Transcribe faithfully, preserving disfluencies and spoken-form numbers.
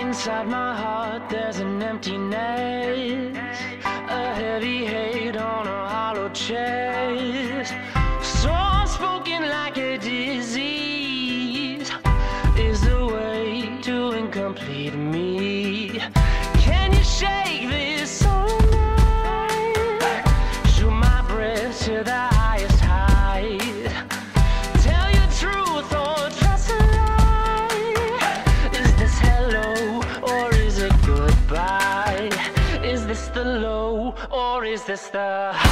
Inside my heart there's an emptiness, a heavy hate on a hollow chest. So unspoken like a disease is the way to incomplete me. Can you shake this soul night? Shoot my breath to the highest height. Tell your truth or trust a lie. Is this hello or is it goodbye? Is this the low or is this the high?